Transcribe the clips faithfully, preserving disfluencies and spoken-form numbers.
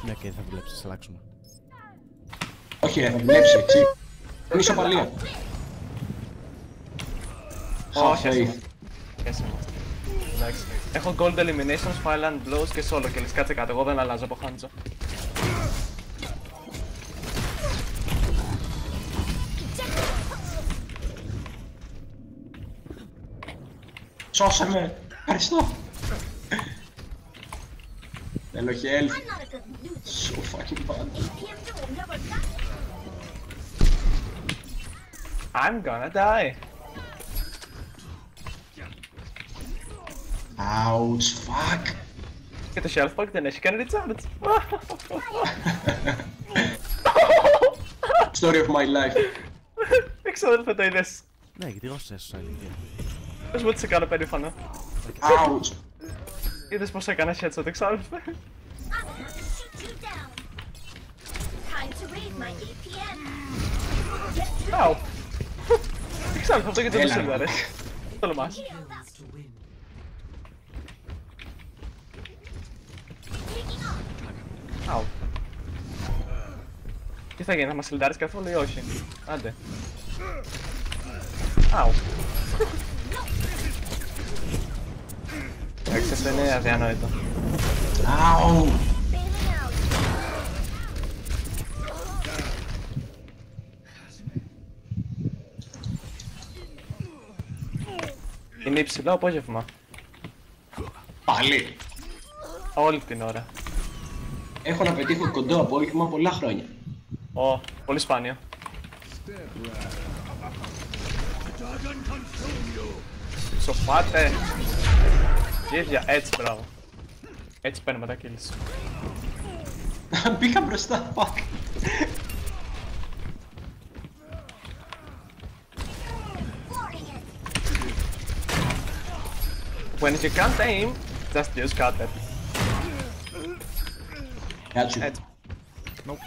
Ναι, και θα δουλέψει, θα αλλάξουμε. Όχι ρε, θα δουλέψει, έτσι. Είναι ισοπαλία. Όχι, έσαι μου. Εντάξει. Έχω gold eliminations, fire and blows και solo kills. Κάτσε κάτω, εγώ δεν αλλάζω από Χάντζο. Σώσε με! Ευχαριστώ! Θέλω health. So fucking bad. I'm gonna die. Ouch, fuck! Και το shelf pack δεν έχει κάνει recharge. Story of my life. Εξάδελφε, το είδες. Ναι, γιατί εγώ σε έσωσα ηλικία. Πες μου ότι σε κάνω περήφανο. Ouch! Είδες πως έκανες headshot, εξάδελφε. Αου. Εξάδελφε, αυτό γιατί δεν το σέλβαρες. Τολμάς. Αου. Τι θα γίνει, θα μας σιλντάρεις καθόλου ή όχι? Άντε. Αου. Εντάξει, αυτό είναι αδιανόητο. Αου! Είναι υψηλό απόγευμα. Πάλι! Όλη την ώρα. Έχω να πετύχω κοντό απόγευμα πολλά χρόνια. Ω, πολύ σπάνιο. Σοφάτε! Ίδια, έτσι, μπράβο. Έτσι παίρνουμε τα kills. Μπήκα μπροστά, fuck. When you can't aim, just use cutter. Got you. Έτσι. Nope.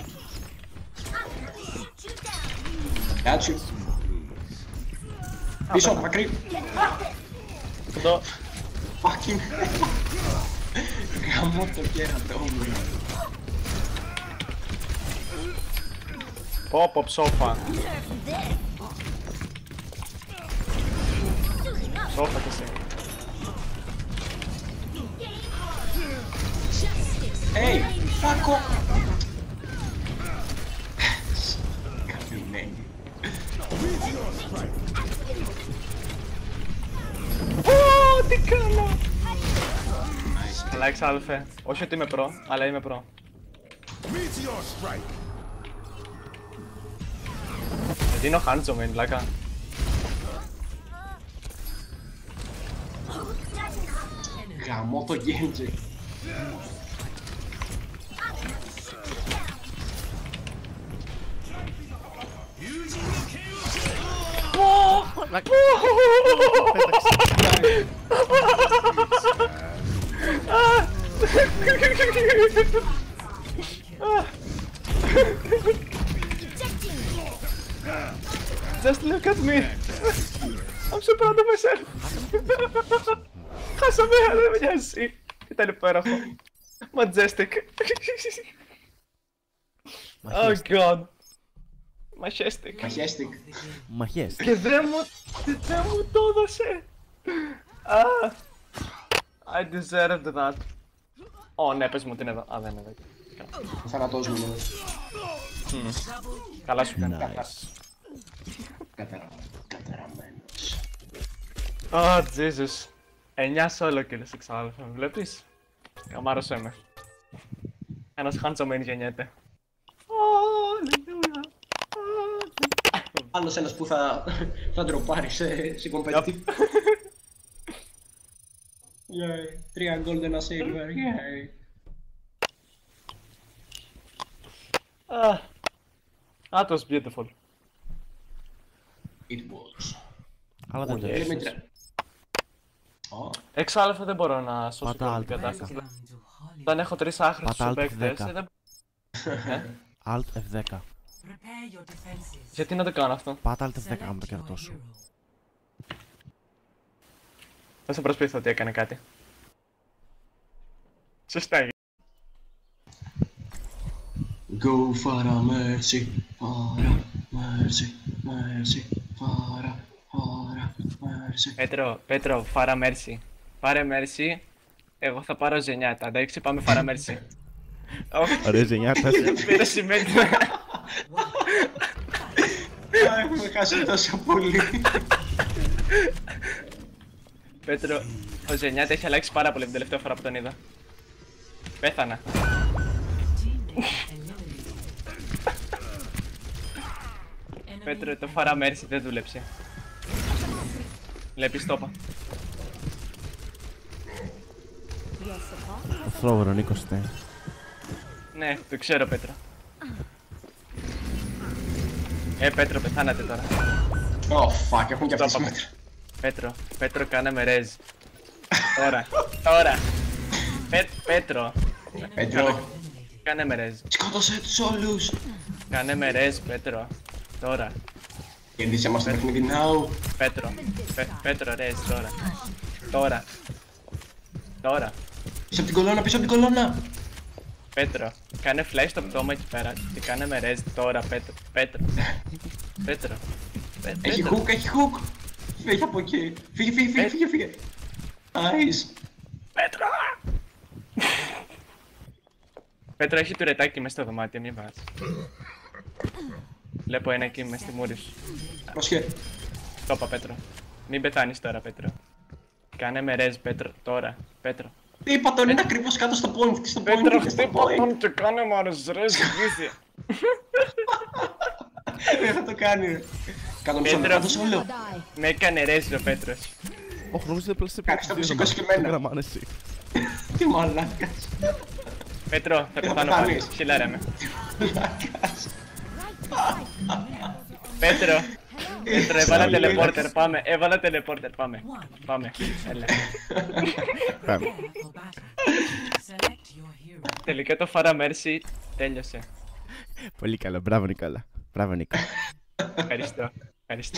Got you. Πίσω, μακρύ. Εδώ. Fucking. Γαμώ το κέρατό μου. Πω πω ψόφα. Ψόφα κι εσύ. Hey, fuck off. Καμιμένη. Ω, τι κάνω! Καλά εξάδελφε. Όχι ότι είμαι προ, αλλά είμαι προ. Γιατί είναι ο Χάντζο με πλάκα. Γαμώ το Genji. Just look at me. I'm so proud of myself. Χάσαμε, αλλά δεν με νοιάζει. Ήταν υπέροχο. Majestic. Oh god. Majestic. Majestic. Μαχές. Και δεν μου, δεν μου το έδωσε. Ah, I deserved that. Ω, ναι, πες μου ότι είναι εδώ. Α, δεν είναι εδώ. Ο θάνατός μου είναι. Καλά σου κάνει. Nice. Καταραμένος. Oh, Jesus. Εννιά solo kills εξάδελφε, βλέπεις. Καμάρωσέ με. Ένας Χάντσομεν γεννιέται. Αλληλούια. Άλλος ένας που θα, θα ντροπάρει σε, σε competitive. Yay, τρία gold, ένα silver, yay. Ah, that was beautiful. It was. Αλλά δεν το Πολύ έχεις. μέτρα. Ω, Εξάλλου δεν μπορώ να σώσω Πάτα την Alt κατάσταση. Όταν έχω τρεις άχρηστους Πάτα Alt παίκτες, δέκα. δεν... Ε, Alt εφ δέκα. γιατί να το κάνω αυτό. Πάτα Alt εφ δέκα με το κερατό σου. Δεν σε προσπίθω ότι έκανε κάτι. Σωστά. go Φάρα Μέρσι, Φάρα Μέρσι, Μέρσι, Φάρα, Φάρα Μέρσι. Πέτρο, Πέτρο, Φάρα Μέρσι. Πάρε Μέρσι, εγώ θα πάρω Ζενιάτα, εντάξει, πάμε Φάρα Μέρσι. Ωραία ζενιάτας. Πήρα σημαίνει. Έχουμε χάσει τόσο πολύ. Πέτρο, ο Ζενιάτα έχει αλλάξει πάρα πολύ την τελευταία φορά που τον είδα. Πέθανα. Πέτρο, το Φάρα Μέρσι δεν δούλεψε. Βλέπεις το είπα. Το θρόβορο Νίκος τε. Ναι, το ξέρω Πέτρο. Ε, Πέτρο, πεθάνατε τώρα. Ω, fuck, έχουν και αυτές Το είπα, μέτρα. Πέτρο, Πέτρο, κάναμε ρεζ. Τώρα, τώρα. Πέ, Πέτρο, Πέτρο, κάναμε ρεζ. σκότωσε τους όλους. Κάναμε ρεζ, Πέτρο. Τώρα, Κερδίσε μας το παιχνίδι now. Πέτρο. Πέ, Πέτρο, ρεζ, τώρα. Τώρα. Τώρα. Πίσω από την κολόνα, πίσω από την κολόνα. Πέτρο, κάνε flash στο πτώμα εκεί πέρα και κάνε με ρεζ τώρα, Πέτρο. Πέτρο. Πέτρο. Πέ- Έχει Πέτρο. hook, έχει hook. Φύγε από εκεί. Φύγε, φύγε, φύγε, φύγε, φύγε. Nice. Πέτρο! Πέτρο, έχει τουρετάκι μέσα στο δωμάτιο, μην πας. Βλέπω ένα εκεί μες στη μούρη σου. Πρόσχε. Το είπα, Πέτρο. Μην πεθάνεις τώρα, Πέτρο. Κάνε με ρεζ, Πέτρο, τώρα. Πέτρο. Είπα τον είναι ακριβώς κάτω στο point, στο Πέτρο, point, στο χτύπα point. τον και κάνε μου ρεζ, ρεζ, γλύθια. Δεν θα το κάνει. ρε. Κάτω μισό Πέτρο. λεπτό, όλο. Με έκανε ρεζ ο Πέτρος. Όχι, νομίζω ότι πλέον Κάτσε το φυσικό και εμένα. γραμμάνε εσύ. Τι μαλάκας. Πέτρο, θα Δεν θα πεθάνω πάλι. πεθάνεις. Χιλάρα με. Μαλάκας. Πέτρο, Πέτρο, έβαλα Sorry, τελεπόρτερ, πάμε. Έβαλα τελεπόρτερ, πάμε. Πάμε. Έλα. Πάμε. Τελικά το Φάρα Μέρσι τέλειωσε. Πολύ καλό, μπράβο Νικόλα. Μπράβο Νίκο. Ευχαριστώ. Ευχαριστώ.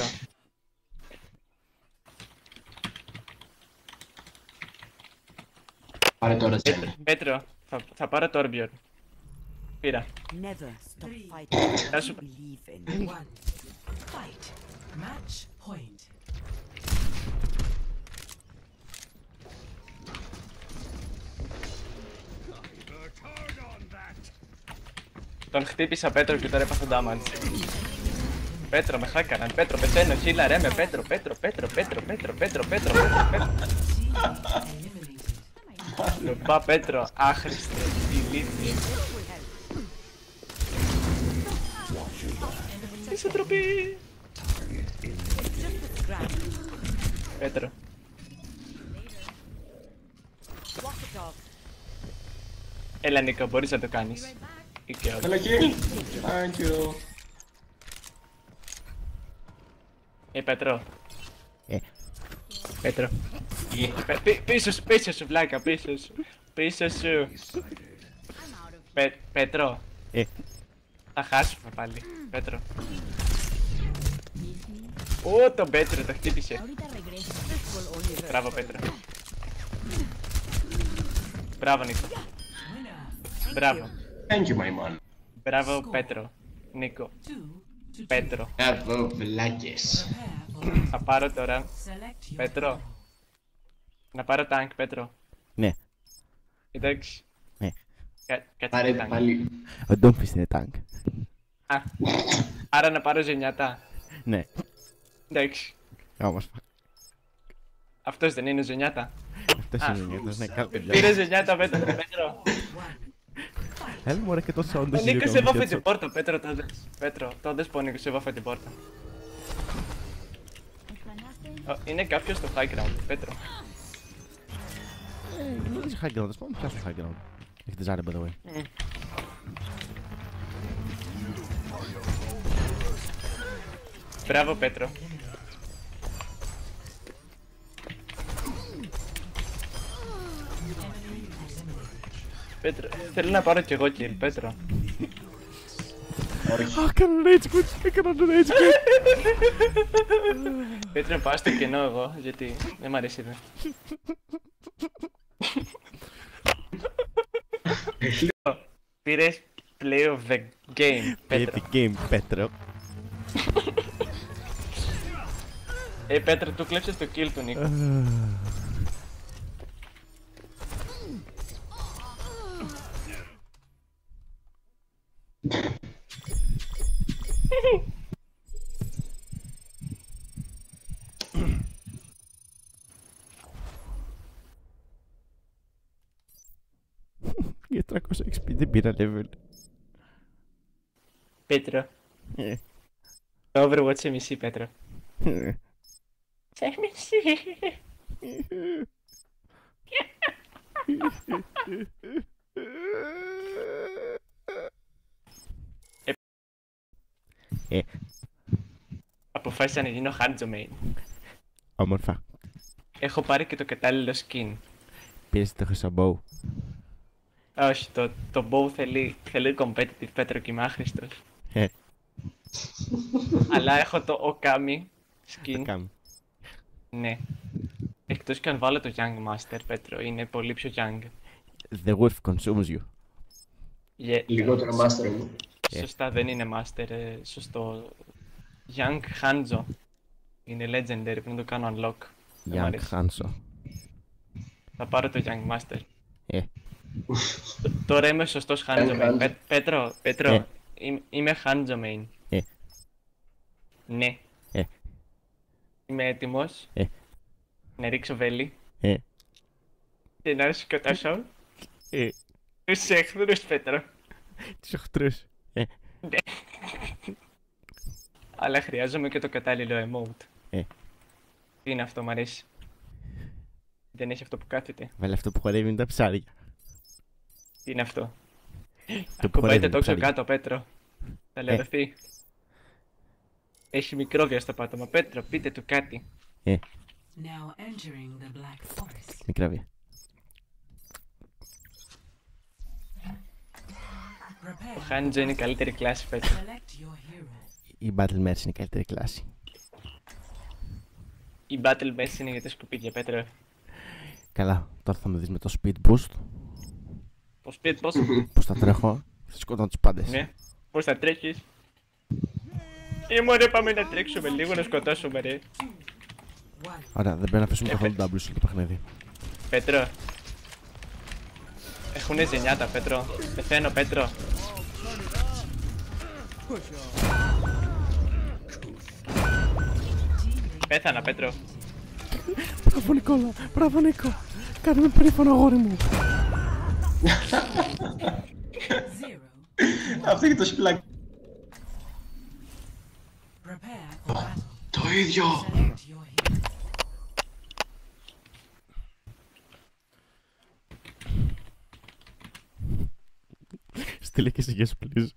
Πάρε τώρα Τζέλ. Πέτρο, θα, θα πάρω το Orbior. Πήρα. Never stop fighting. Γεια σου. Believe in One. Fight. Match point. Τον χτύπησα Πέτρο και τώρα έπαθα damage. Πέτρο, με χάκαναν. Πέτρο, πεθαίνω. Χίλα ρε με Πέτρο, Πέτρο, Πέτρο, Πέτρο, Πέτρο, Πέτρο, Πέτρο, Πέτρο, Πέτρο. Λουπά Πέτρο, άχρηστο, ηλίθιε. Είσαι τροπή. Πέτρο. Έλα Νίκο, μπορείς να το κάνεις. Ή και όχι. Hello kill. Thank you. Ε, Πέτρο. Ε. Πέτρο. Πε- πι- Πίσω σου, πίσω σου, βλάκα, πίσω σου. Πίσω σου. Πε- Πέτρο. Ε. Θα χάσουμε πάλι. Πέτρο. Ω, τον Πέτρο, το χτύπησε. Μπράβο, Πέτρο. Μπράβο, Νίκο. Μπράβο. Thank you my man. Μπράβο, Πέτρο. Νίκο. Two to two. Πέτρο. Μπράβο βλάκες. Prepare for Θα πάρω τώρα. select your Πέτρο. hero. Να πάρω τάγκ, Πέτρο. Ναι. Εντάξει. Ναι. Κα- Κάτσε Πάρε το τάγκ. πάλι. Ο Ντόμφις είναι τάγκ. Α, άρα να πάρω ζενιάτα. Ναι. Εντάξει. Όμως. Αυτός δεν είναι ζενιάτα. Αυτός Α. είναι ο νιώτος. Ναι, καλά παιδιά. Πήρε ζενιάτα, Πέτρο. Πέτρο. Έλα μου ρε και τόσο Ο όντως Νίκος λίγο έβαφε κάνω την headshot. πόρτα, Πέτρο, το δες. Πέτρο, το δες που ο Νίκος έβαφε την πόρτα. Ω, είναι κάποιος στο high ground, Πέτρο. Ε, δεν είσαι high ground, ας πάμε πιάσουμε high ground. Έχετε ζάρι by the way. Μπράβο, Πέτρο. Πέτρο, θέλω να πάρω κι εγώ kill, Πέτρο. Α, κάνω rage quit, έκανα rage quit. Πέτρο, πάω στο κενό εγώ, γιατί δεν μ' αρέσει εδώ. Πήρες, Play of the game, Play Πέτρο. the game, Πέτρο. Ε, Πέτρο, του κλέψες το kill του Νίκο. Για τριακόσια εξ πι δεν πήρα level. Πέτρο, Ε, το Overwatch σε μισή, Πέτρο. ε. Σε μισή. Ε, Αποφάσισα να γίνω Hanzo main. όμορφα. Έχω πάρει και το κατάλληλο skin. Πήρες το χρυσό bow. Όχι, το, το bow θέλει, θέλει competitive, Πέτρο, και είμαι άχρηστος. Ε, Αλλά έχω το Okami τι skin. κάνουμε. Ναι. Εκτός και αν βάλω το Young Master, Πέτρο, είναι πολύ πιο Young. The wolf consumes you. Yeah. Λιγότερο master μου. Σωστά, δεν είναι Master, ε, σωστό. Young Hanzo. Είναι legendary, πρέπει να το κάνω unlock. Δεν μ' Young αρέσει. Hanzo. Θα πάρω το Young Master. Ε, Τ- Τώρα είμαι σωστός Hanzo Young main. Hanzo. Πέ- Πέτρο, Πέτρο, Ε. είμαι, είμαι Hanzo main. Ε. Ναι. Ε. Είμαι έτοιμος. Ε. Να ρίξω βέλη. ε, Και να σκοτώσω ε. τους εχθρούς, Πέτρο. Τους οχτρούς. Ε, Αλλά χρειάζομαι και το κατάλληλο emote. Ε. Τι είναι αυτό, μ' αρέσει. Δεν έχει αυτό που κάθεται. βάλε αυτό που χορεύει με τα ψάρια. Τι είναι αυτό. Το που Κουμπάει χορεύει το με τα τόξο ψάρια. κάτω, Πέτρο. Θα λερωθεί. Έχει μικρόβια στο πάτωμα. Πέτρο, πείτε του κάτι. Ε, Now entering the Black Forest. μικρά βία. Prepare. Ο Χάντζο είναι η καλύτερη κλάση, Πέτρο. Select your hero. Η Battle Mers είναι η καλύτερη κλάση. Η Battle Mess είναι για τα σκουπίδια, Πέτρο. Καλά, τώρα θα με δεις με το speed boost. Το σπίτι πώς. Πώς θα τρέχω, θα σκοτώνω τους πάντες. Ναι. Πώς θα τρέχεις. Ε, μωρέ, πάμε να τρέξουμε λίγο, να σκοτώσουμε, ρε. Ωραία, δεν πρέπει να αφήσουμε καθόλου W στο παιχνίδι. Πέτρο. Έχουνε ζενιάτα, Πέτρο. Πεθαίνω, Πέτρο. Πέθανα, Πέτρο. Μπράβο Νικόλα, μπράβο Νίκο. Κάνουμε περήφανο αγόρι μου. Zero. Αυτό και το σπλάκι. Prepare for battle. Το ίδιο. Select your hero. Στείλε και εσύ yes please.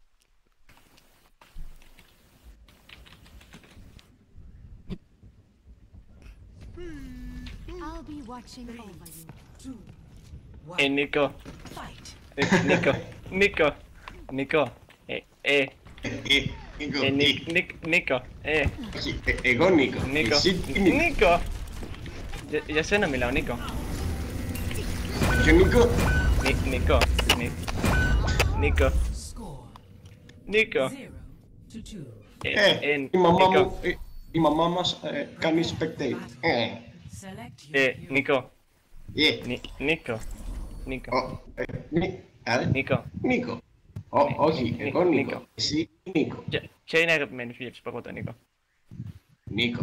I'll be watching over you. Ε, Νίκο. Fight. Ε, Νίκο. Νίκο. Νίκο. Ε, ε, Ε, Νίκο, ε, τι. Νίκ- Νίκ- Νίκο. Ε, Όχι, ε, εγώ Νίκο. Νίκο. Εσύ τι Νίκο. Νίκο. Για, για σένα μιλάω, Νίκο. Και Νίκο. Νι- Νίκο. Νι- Νίκο. Score. Νίκο. Zero to two. Ε, Ε, ε, η μαμά Νίκο. μου, ε, η μαμά μας ε, κάνει spectate. Ε, Select your Ε, hero. Νίκο. ε, Νι- Νίκο. Νίκο. ο, ε, Νί- α, Νίκο. Νίκο. Ω, όχι, Νί- εγώ Νίκο. Νίκο. Εσύ Νίκο. Ποια- Ποια είναι η αγαπημένη σου γεύση που έχω τον Νίκο. Νίκο.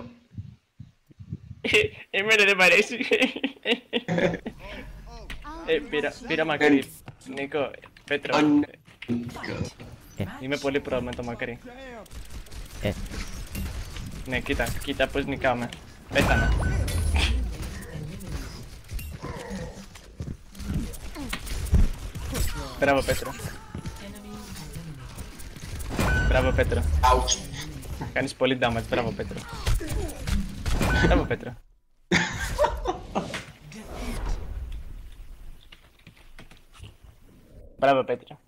Εμένα δεν μ' αρέσει. I'll Ε, be πήρα, watching. πήρα μακρύ. Νίκο, Πέτρο. Ω, Νίκο. Είμαι πολύ προ με το μακρύ. Ε. Ναι, κοίτα, κοίτα πώς νικάμε. Πέθανα. Μπράβο, Πέτρο. Μπράβο, Πέτρο. Ouch. Κάνεις πολύ damage. Μπράβο, Πέτρο. Μπράβο, Πέτρο. Μπράβο, Πέτρο.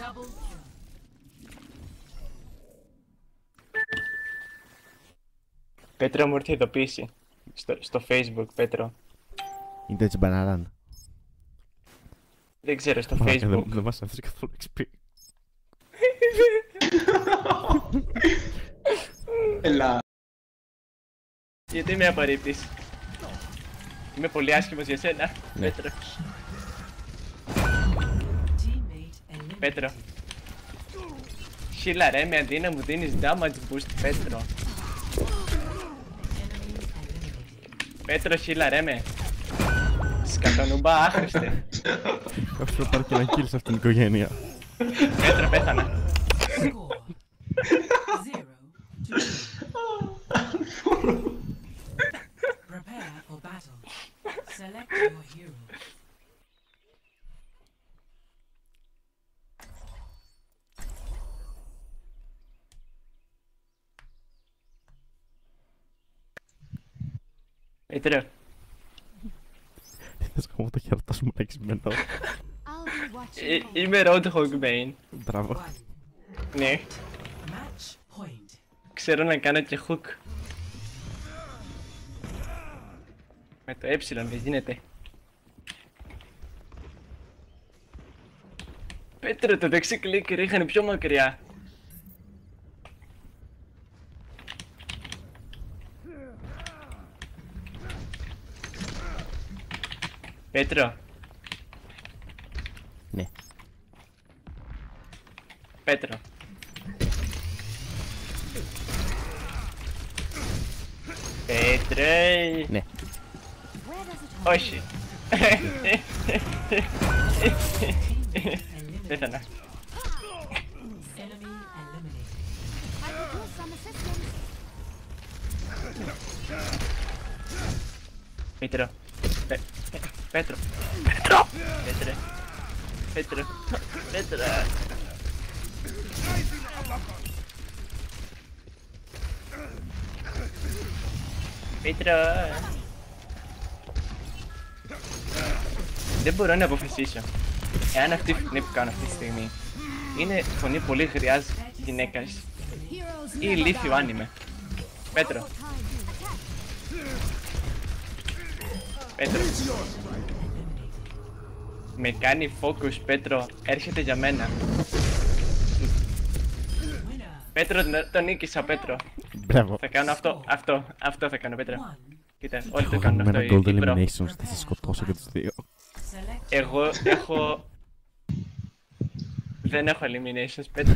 Double kill. Πέτρο μου ήρθε ειδοποίηση. Στο, στο Facebook, Πέτρο. Είναι έτσι μπαναράν. Δεν ξέρω, στο Μαλάκα, Facebook. Δεν δεν μας άφησε καθόλου εξ πι. Έλα. Γιατί με απορρίπτεις? Είμαι πολύ άσχημος για σένα, Ναι. Πέτρο. Teammate eliminated. Πέτρο. Σίλα ρε, με αντί να μου δίνεις damage boost, Πέτρο. Enemy eliminated. Πέτρο, σίλα ρε με. Σκατονούμπα άχρηστε. Κάποιος να πάρει και ένα kill σε αυτήν την οικογένεια. Πέτρο, πέθανα. Score. Zero to two. Prepare for battle. Select your hero. Πέτρο, Τι θες να μου το χαιρετάσουμε να έχεις μένω. I'll be watching ε, over είμαι Roadhog main. Μπράβο. One. Ναι, Match point. ξέρω να κάνω και hook. Με το ε δεν γίνεται. Πέτρο, το δεξί κλικ ρίχνει πιο μακριά. Πέτρο, Ναι. Πέτρο. Πέτρε. Ναι. where does it hurt? Όχι. Eliminated. Πέθανα. Enemy eliminated. I could use some assistance. Πέτρο. Πέ- Πέτρο. Πέτρο. Πέτρε. Πέτρο. Πέτρο. Πέτρο. Δεν μπορώ να αποφασίσω εάν αυτή η φωνή που κάνω αυτή τη στιγμή είναι φωνή πολύ γριάς γυναίκας Heroes ή never ηλίθιου die. άνιμε. Πέτρο. Πέτρο. Με κάνει focus, Πέτρο. Έρχεται για μένα. Winner. Πέτρο, τον- τον νίκησα, Πέτρο. Μπράβο. Θα κάνω αυτό, αυτό, αυτό θα κάνω, Πέτρο. One. Κοίτα, όλοι το Εγώ κάνουν με αυτό. ένα οι- gold οι pro. eliminations θα σας σκοτώσω και τους δύο. Select. Εγώ έχω... Δεν έχω eliminations, Πέτρο.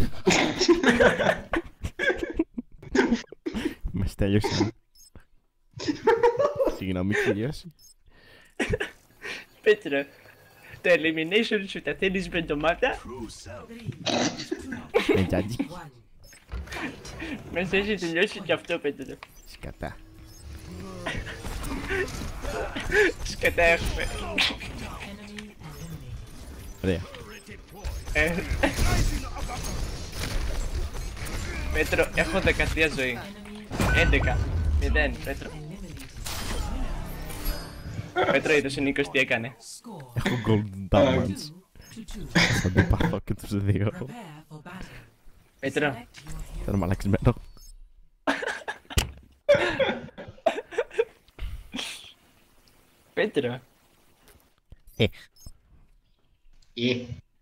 Με στέλειωσε. Συγγνώμη κυρίως. Πέτρο, το elimination σου τα θέλεις με ντομάτα. Three. Με τζάτζι. One. Μέσα έχει τελειώσει και αυτό, Πέτρο. Σκατά. Σκατά έχουμε. Enemy eliminated. Ωραία. Ε. Πέτρο, έχω δεκατρία ζωή. Enemy έντεκα. μηδέν, Πέτρο. eliminated. Πέτρο, είδες ο Νίκος τι έκανε. Score. Έχω gold damage. Two to two. Θα την πάθω και τους δύο. Prepare for battle. Πέτρο, Select your hero. Θέλω μαλαξιμένο. Πέτρο. Ε, Ε,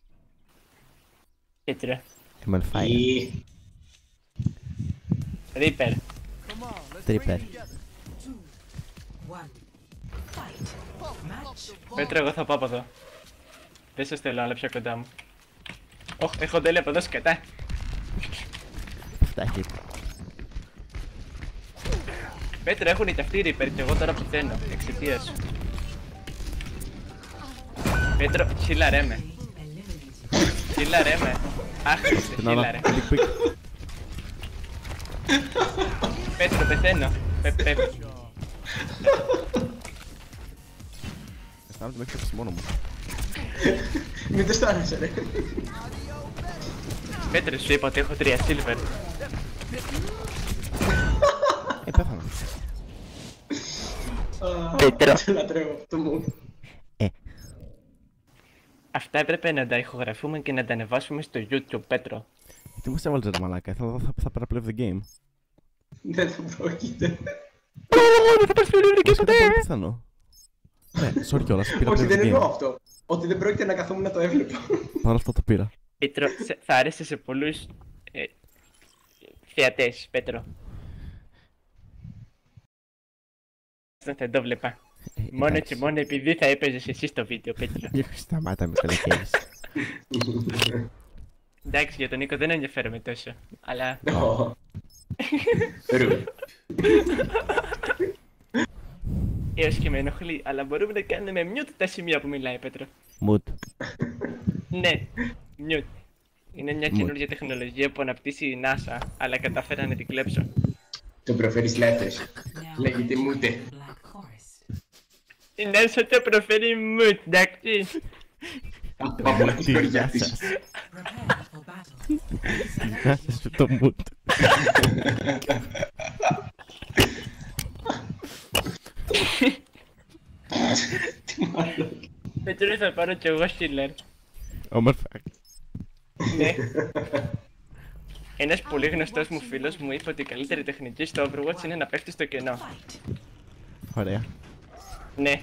Πέτρο. είμαι on fire. ε. Ρίπερ. Τρίπερ. Two. One. Fight. Match. Πέτρο, εγώ θα πάω από εδώ. Δεν σας θέλω άλλα πιο κοντά μου. Ωχ, έχω τέλεια από εδώ σκατά. Φτάχει. Πέτρο, έχουν και αυτοί ρίπερ και εγώ τώρα πεθαίνω. Εξαιτίας σου. Πέτρο, χίλα ρε με. Eliminated. Χίλα ρε με. Άχρηστε, Την χίλα ώρα. ρε. Πικ, πικ. Πέτρο, πεθαίνω. Πε, πε. Αισθάνομαι ότι με έχεις μόνο μου. Μην το αισθάνεσαι, ρε. Πέτρο, σου είπα ότι έχω τρία silver. Ε, πέθανα. Α, Πέτρο. το λατρεύω αυτό μου. Ε, Αυτά έπρεπε να τα ηχογραφούμε και να τα ανεβάσουμε στο YouTube, Πέτρο. Τι μας έβαλες ρε μαλάκα, θα, θα, θα παραπλεύω the game. Δεν θα πρόκειται. Θα πάρεις πιο και ποτέ! Πολύ πιθανό. Ναι, sorry κιόλας, πήρα Όχι, play δεν the εννοώ game. αυτό. Ότι δεν πρόκειται να καθόμουν να το έβλεπα. Παρ' αυτό το πήρα. Πέτρο, σε- θα άρεσε σε πολλούς ε, θεατές, Πέτρο. Δεν θα το βλέπα. Ε, Μόνο εντάξει. και μόνο επειδή θα έπαιζες εσύ στο βίντεο, Πέτρο. Σταμάτα με καλοκαίρις. Εντάξει, για τον Νίκο δεν ενδιαφέρομαι τόσο. Αλλά Ω. Ρου. έως και με ενοχλεί. Αλλά μπορούμε να κάνουμε mute τα σημεία που μιλάει, Πέτρο. Μουτ. Ναι, mute. Είναι μια Mute. καινούργια τεχνολογία που αναπτύσσει η NASA, αλλά κατάφερα να την κλέψω. Τον προφέρεις λάθος. Now Λέγεται μούτε. Black Forest. Η NASA το προφέρει mute, εντάξει. Από τη χωριά της. Prepare for battle. Να σας το μουτ. Τι μάλλον. Πέτρο, θα πάρω κι εγώ healer. Όμορφα. Ναι. Ένας πολύ γνωστός μου φίλος μου είπε ότι η καλύτερη τεχνική στο Overwatch είναι να πέφτει στο κενό. Ωραία. Ναι.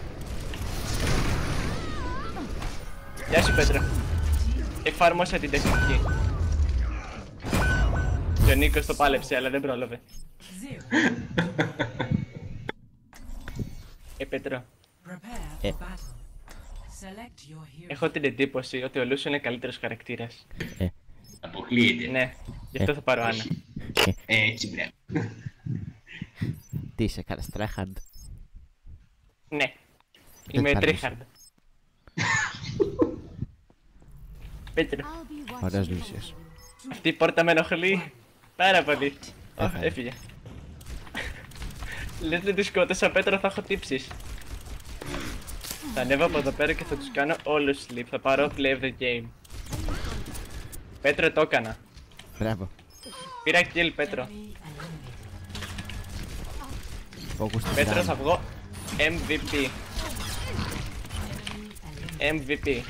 Γεια σου, Πέτρο. Εφάρμοσα την τεχνική. Και ο Νίκος το πάλεψε, αλλά δεν πρόλαβε. Zero. Ε, Πέτρο, Prepare Eh. for battle. Select your hero. έχω την εντύπωση ότι ο Λούσο είναι καλύτερος χαρακτήρας. Αποκλείεται. Ναι, γι' αυτό θα πάρω Άννα. Έτσι πρέπει. Τι είσαι, κάνεις τρέχαντ. Ναι. Είμαι θα τρίχαρντ. Πέτρο, I'll be watching. Ωραίος Λούσιος. αυτή η πόρτα με ενοχλεί πάρα πολύ. Αχ, Έφαγε. έφυγε. Λες δεν τη σκότωσα, Πέτρο, θα έχω τύψεις. Θα ανέβω από εδώ πέρα και θα τους κάνω όλους sleep. Θα πάρω play of the game. Πέτρο, το έκανα. Μπράβο. Πήρα kill, Πέτρο. Focus στην Πέτρο, δράση. θα βγω εμ βι πι. εμ βι πι.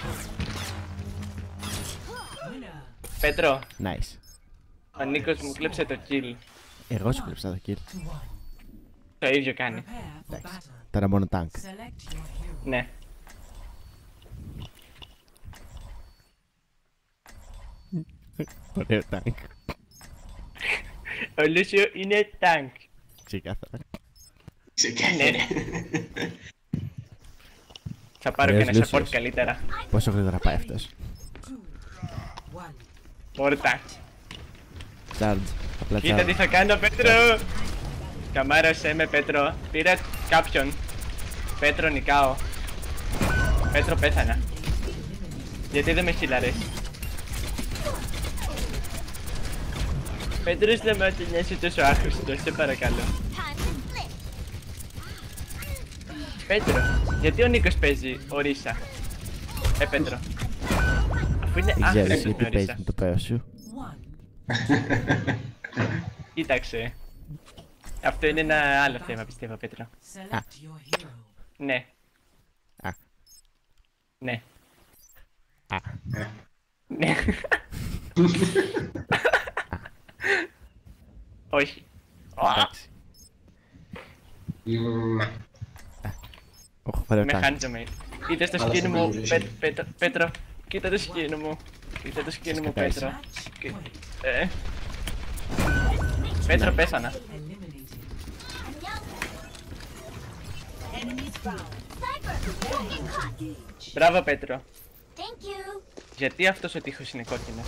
Πέτρο, Nice. ο Νίκος μου κλέψε το kill. Εγώ σου κλέψα το kill. Το ίδιο κάνει. Prepare for Εντάξει. battle. Τώρα μόνο tank. Select your hero. Ναι. Ωραίο tank. Ο Λούσιο είναι tank. Ξεκάθαρα. Ξεκάθαρα. Θα πάρω και Ωραίος ένα support Λούσιος. καλύτερα. Πόσο γρήγορα πάει αυτός. One. Πόρτα. Charge. Απλά Κοίτα τι charge. θα κάνω, Πέτρο! Καμάρωσέ με, Πέτρο. Πήρα κάποιον. Πέτρο, νικάω. Πέτρο, πέθανα. Γιατί δεν με χείλαρες. Πέτρο, σταμάτη να είσαι τόσο άχρηστος, σε παρακαλώ. Πέτρο, γιατί ο Νίκος παίζει ορίσα. Ε, Πέτρο. Αφού είναι Δεν ξέρεις άχρηστος με γιατί παίζει ορίσα. με το παίο σου. One. Κοίταξε. Αυτό είναι ένα άλλο θέμα, πιστεύω, Πέτρο. Select your hero. Ναι. Α. Ναι. Α. Ναι. Όχι. Εντάξει. Μμμ. Οχ, ωραίο Με tank. χάντζομαι. Κοίτα στο Αλλά σκίνο σε μου, πολύ Πέ- ζεσί. Πέτρο, Πέτρο. Κοίτα το σκίνο μου. Κοίτα το σκίνο μου, Σκατάς. Πέτρο. Match Και- point. Ε. Πέτρο, πέθανα. Eliminated. Μπράβο, Πέτρο. Thank you. Γιατί αυτός ο τείχος είναι κόκκινος.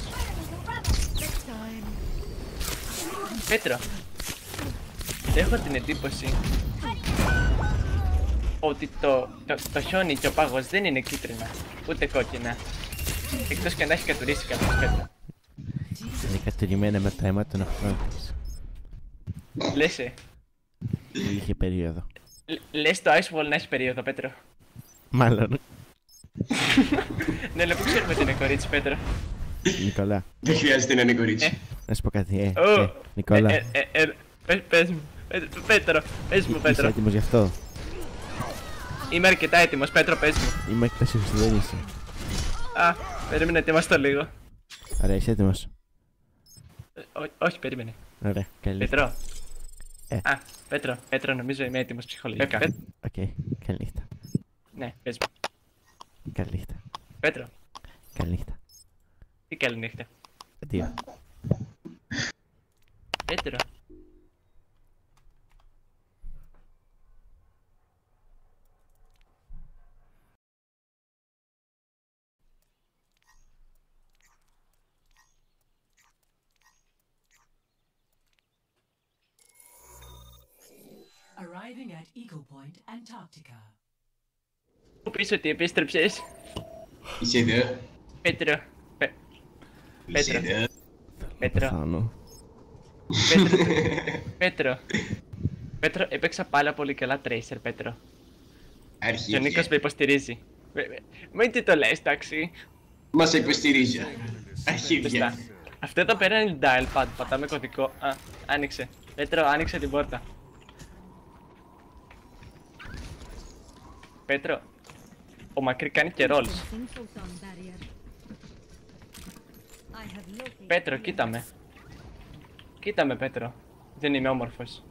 Πέτρο. Έχω την εντύπωση ότι το, το, το χιόνι και ο πάγος δεν είναι κίτρινα, ούτε κόκκινα. Εκτός και να έχει κατουρίσει κάποιος, Πέτρο. Είναι κατουρημένα με το αίμα των οχτών της. Λες, ε. Είχε περίοδο. Λ- Λες το Ice Wall να έχει περίοδο, Πέτρο. Μάλλον. Ναι, αλλά πού ξέρουμε ότι είναι κορίτσι, Πέτρο. Νικόλα, Δεν χρειάζεται να είναι κορίτσι. να σου πω κάτι. Ε, Ω, ε, Νικόλα, ε, ε, ε, ε, πες- Πες μου, Πέ- Πέτρο, πες μου, είσαι Πέτρο. έτοιμος γι' αυτό. Είμαι αρκετά έτοιμος, Πέτρο, πες μου. Είμαι εκπαίσιος ότι δεν είσαι. Α, περίμενε, ετοιμαστώ λίγο. Ωραία, είσαι έτοιμος. Ε, ό- όχι, περίμενε. Ωραία, καλή νύχτα. Πέτρο. Ε. Α, Πέτρο, Πέτρο, νομίζω είμαι έτοιμος ψυχολογικά. Πέ- Οκ, καλή νύχτα. Ναι, πες μου. Καλή νύχτα. Πέτρο, Καλή νύχτα. τι καλή νύχτα. Δύο. Πέτρο. Arriving at Eagle Point, Antarctica. Μου πεις ότι επίστρεψες. Είσαι εδώ. Πέτρο. Πε- Είσαι Πέτρο. εδώ. Πέτρο. Πεθάνω. Πέτρο. Πέτρο. Πέτρο, έπαιξα πάρα πολύ καλά Tracer, Πέτρο. Και ο Αρχίδια. Νίκος με υποστηρίζει. Με- με- Μην τι το λες, εντάξει. Μας υποστηρίζω. Σωστά. Αρχίδια. Αυτό εδώ πέρα είναι dial pad, πατάμε κωδικό. Α, άνοιξε. Πέτρο, άνοιξε την πόρτα. Πέτρο, ο Μακρύ κάνει και rolls. Πέτρο, κοίτα με. Κοίτα με, Πέτρο. Δεν είμαι όμορφος.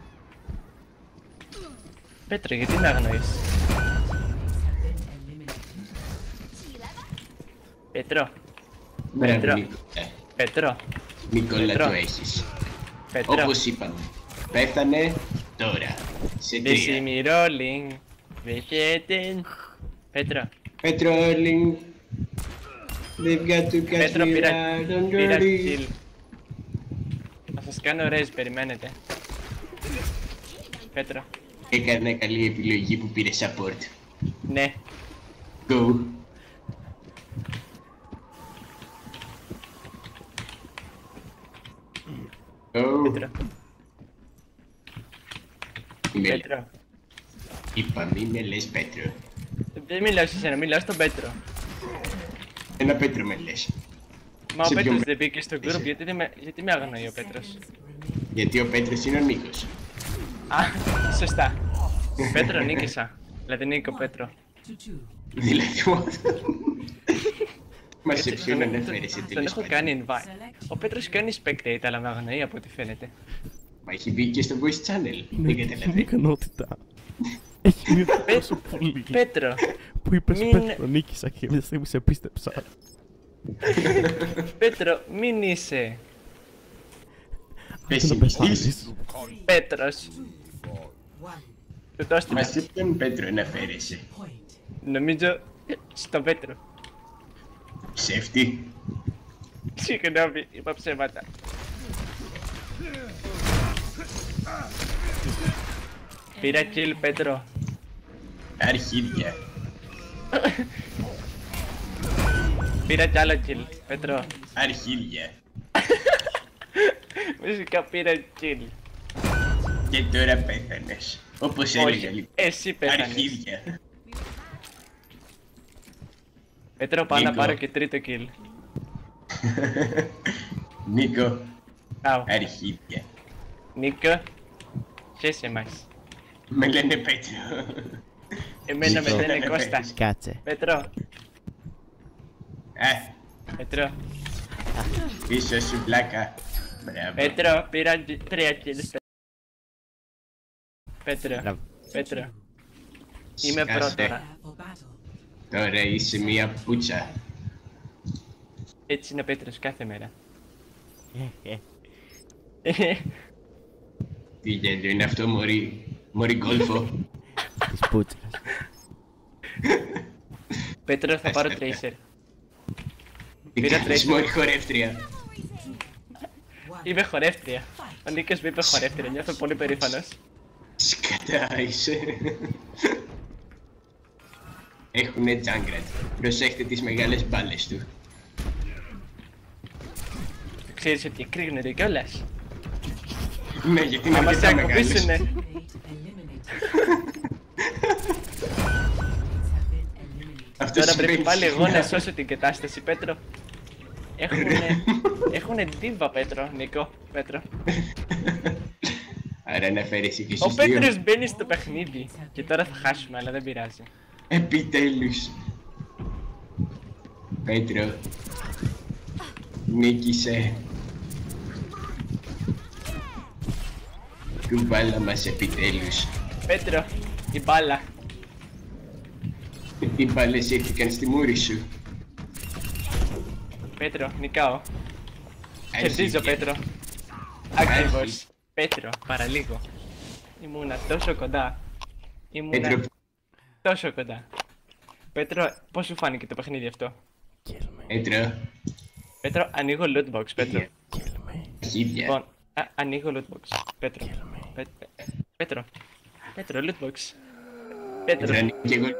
Πέτρο, γιατί με αγνοείς. Πέτρο, Μπράβο, Πέτρο. Νίκο. Ε, Πέτρο, Νικόλα, Πέτρο. το έχεις. Πέτρο. Όπως είπαμε. Πέθανε τώρα. Σε This τρία. is me rolling. Vacating. Πέτρο, Petrolling. They've got to catch Πέτρο, me πήρα, out on πήρα your kill. Θα σας κάνω raise, περιμένετε. Πέτρο, Έκανε καλή επιλογή που πήρε support. ναι. Go. Go. Πέτρο, Είμαι, Πέτρο. είπα μη με λες Πέτρο. Δεν μιλάω σε σένα, μιλάω στον Πέτρο. Ένα Πέτρο με λες. Μα ο Σε Πέτρος ποιον δεν μπήκε στο group, γιατί, δεν με, γιατί με αγνοεί ο Πέτρος. Γιατί ο Πέτρος είναι ο Νίκος. Α, σωστά. Πέτρο, νίκησα. Δηλαδή Νίκο, Πέτρο. To two. Δηλαδή μόνο. Μας σε Έτσι, ποιον τον- αναφέρεσαι Τον τέλος έχω πάντων. κάνει invite. Ο Πέτρος κάνει spectate, αλλά με αγνοεί από ό,τι φαίνεται. Μα έχει μπει και στο voice channel. Ναι, Δεν είναι καταλαβαίνω. ικανότητα. Έχει μειωθεί τόσο πολύ Πέτρο, που είπες μην- Πέτρο νίκησα και μια στιγμή σε πίστεψα. Πέτρο, μην είσαι. Πες Να εμείς. πεθάνεις. Πέτρος. One Του το έστειλα. Μα σε ποιον Πέτρο αναφέρεσαι. point. Νομίζω στον Πέτρο. Ψεύτη. Συγγνώμη, είπα ψέματα. Πήρα kill, Πέτρο. Αρχίδια. Πήρα κι άλλο kill, Πέτρο. Αρχίδια. Φυσικά πήρα kill. Και τώρα πέθανες. Όπως έλεγα Όχι, λοιπόν. εσύ πέθανες. Αρχίδια. Πέτρο, πάω να Νίκο. πάρω και τρίτο kill. Νίκο. Άου. Αρχίδια. Νίκο, χέσε μας. Με λένε Πέτρο. Εμένα με Νίκο. λένε Κώστα. Κάτσε. Πέτρο, Α, Πέτρο, πίσω σου πλάκα. Μπράβο. Πέτρο, πήρα τζι- τρία kills. Πέτρο, Μπράβο. Πέτρο. Είμαι Σκάσε. πρώτορα. Prepare for battle. Τώρα είσαι μία πουτσα. Έτσι είναι ο Πέτρος κάθε μέρα. Ε, ε, Τι γέλιο είναι αυτό μωρή. Μωρή γκόλφο. Της πούτσας. Πέτρο, θα πάρω Άστα. tracer. Τι Πήρα κάνεις τρέχει. μωρή χορεύτρια. Είμαι χορεύτρια. Ο Νίκος με είπε χορεύτρια, νιώθω πολύ περήφανος. Σκατά είσαι. Έχουνε τζάγκρατ. Προσέχτε τις μεγάλες μπάλες του. Ξέρεις ότι εκρήγνεται κιόλας. Ναι, γιατί είναι Άμα σε αρκετά μεγάλες. ακουμπήσουνε. Eight eliminated. Αυτό Τώρα σημαίνει πρέπει πάλι εγώ να χιλιά. σώσω την κατάσταση, Πέτρο. Έχουνε... Έχουνε δίβα, Πέτρο, Νίκο, Πέτρο. Άρα αναφέρεσαι και Ο στους δύο. Πέτρος μπαίνει στο παιχνίδι. Και τώρα θα χάσουμε, αλλά δεν πειράζει. Επιτέλους. Πέτρο. Νίκησε. Κουβάλα μας επιτέλους. Πέτρο, η μπάλα. Οι μπάλες ήρθηκαν στη μούρη σου. Πέτρο, νικάω. Άρχισε. Κερδίζω, Πέτρο. Ακριβώς. Πέτρο, παραλίγο. Ήμουνα τόσο κοντά. Ήμουνα Πέτρο, τόσο κοντά. Πέτρο, πώς σου φάνηκε το παιχνίδι αυτό? Kill me. Πέτρο, Πέτρο, ανοίγω loot box, Πέτρο. Kill me. αρχίδια. Λοιπόν, α, ανοίγω loot box. Πέτρο. Kill me. Πέ- πέ- Πέτρο. Πέτρο, loot box. Πέτρο, Πέτρο, ανοίγω κι εγώ.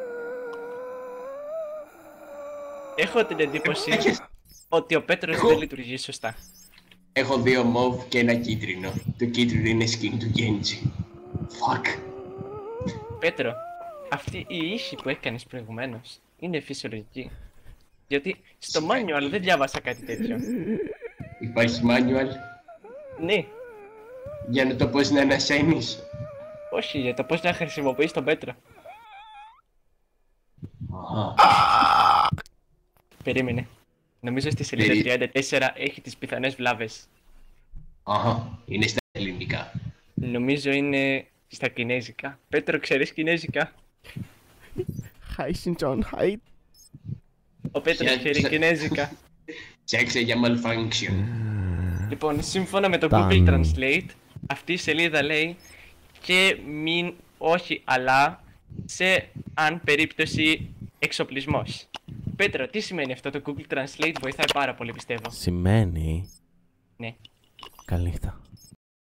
έχω την εντύπωση Έχεις- ότι ο Πέτρος Εγώ- δεν λειτουργεί σωστά. Έχω δύο μοβ και ένα κίτρινο. Το κίτρινο είναι skin του Genji. Fuck. Πέτρο, αυτή η ήχη που έκανες προηγουμένως είναι φυσιολογική. Γιατί στο manual δεν διάβασα κάτι τέτοιο. Υπάρχει manual Ναι, για να το πώς να ανασένεις. όχι για το πώς να χρησιμοποιείς τον Πέτρο. Αχα. Περίμενε. Νομίζω στη σελίδα Περί- τριάντα τέσσερα έχει τις πιθανές βλάβες. Αχα. Είναι στα ελληνικά. Νομίζω είναι στα κινέζικα. Πέτρο, ξέρεις κινέζικα? Hi, Shinjon. Hi. Ο Πέτρος Ποια- ξέρει ποια- κινέζικα. Ψάξε για malfunction. Λοιπόν, σύμφωνα με το Ταν. Google Translate, αυτή η σελίδα λέει και μην όχι αλλά σε αν περίπτωση εξοπλισμός. Πέτρο, τι σημαίνει αυτό? Το Google Translate βοηθάει πάρα πολύ, πιστεύω. Σημαίνει. Ναι. Καληνύχτα.